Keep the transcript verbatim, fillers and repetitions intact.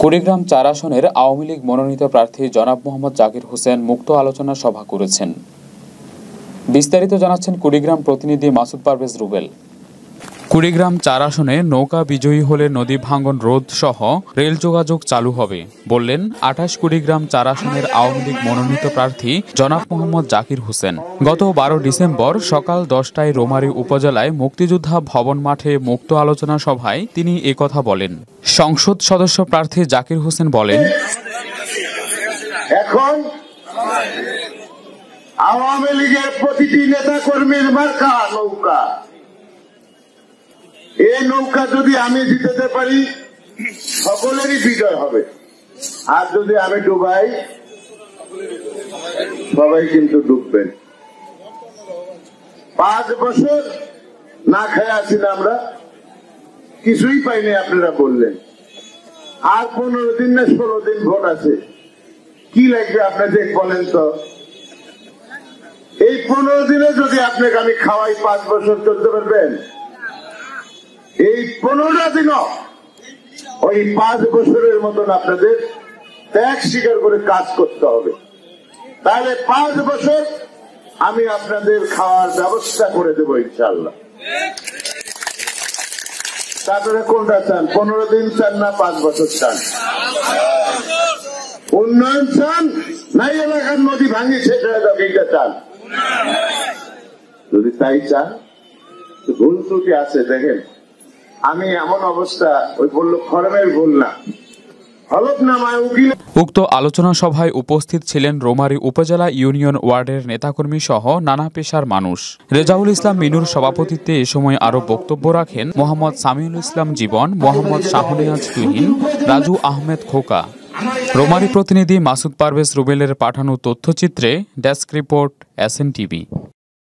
কুড়িগ্রাম চার আসনের আওয়ামী লীগ মনোনীত প্রার্থী জনাব মোহাম্মদ জাকির হোসেন মুক্ত আলোচনা সভা করেছেন। বিস্তারিত জানাচ্ছেন কুড়িগ্রাম প্রতিনিধি মাসুদ পারভেজ রুবেল। কুড়িগ্রাম চার আসনে নৌকা বিজয়ী হলে নদী ভাঙ্গন রোধ সহ রেল যোগাযোগ চালু হবে বললেন আঠাশ কুড়িগ্রাম চার আসনের আওয়ামী লীগ মনোনীত প্রার্থী জনাব মোহাম্মদ জাকির হোসেন। গত বারো ডিসেম্বর সকাল দশটায় রোমারী উপজেলায় মুক্তিযোদ্ধা ভবন মাঠে মুক্ত আলোচনা সভায় তিনি একথা বলেন। সংসদ সদস্য প্রার্থী জাকির হোসেন বলেন, এখন আওয়ামী লীগের প্রতিটি নেতা কর্মীর মার্কা নৌকা। এই নৌকা যদি আমি জিতাতে পারি সকলেরই বিজয় হবে, আর যদি আমি ডুবাই সবাই কিন্তু ডুববেন। পাঁচ বছর না খেয়ে আছি না আমরা, কিছুই পাইনি আপনারা বললেন। আর পনেরো দিন না ষোলো দিন ভোট আছে, কি লাগবে আপনাদের বলেন তো? এই পনেরো দিনে যদি আপনাকে আমি খাওয়াই পাঁচ বছর চলতে পারবেন? এই পনেরোটা দিনও ওই পাঁচ বছরের মতন আপনাদের ত্যাগ স্বীকার করে কাজ করতে হবে। তাহলে পাঁচ বছর আমি আপনাদের খাওয়ার ব্যবস্থা করে দেবো ইনশাল্লাহ। তারপরে কোনটা চান? পনেরো দিন চান না পাঁচ বছর চান? উন্নয়ন চান না এলাকার নদী ভাঙি শেষ হয়ে যাবে এইটা চান? যদি তাই চান, ভুল ত্রুটি আছে দেখেন। আমি এমন অবস্থা ওই বলল ফরমের ভুল না, হলফনামায় উকিল। উক্ত আলোচনা সভায় উপস্থিত ছিলেন রোমারী উপজেলা ইউনিয়ন ওয়ার্ডের নেতাকর্মী সহ নানা পেশার মানুষ। রেজাউল ইসলাম মিনুর সভাপতিত্বে এ সময় আরো বক্তব্য রাখেন মোহাম্মদ সামিউল ইসলাম জীবন, মোহাম্মদ শাহনিয়াজ তুহিন, রাজু আহমেদ খোকা। রোমারী প্রতিনিধি মাসুদ পারভেজ রুবেলের পাঠানো তথ্যচিত্রে desk report S N TV.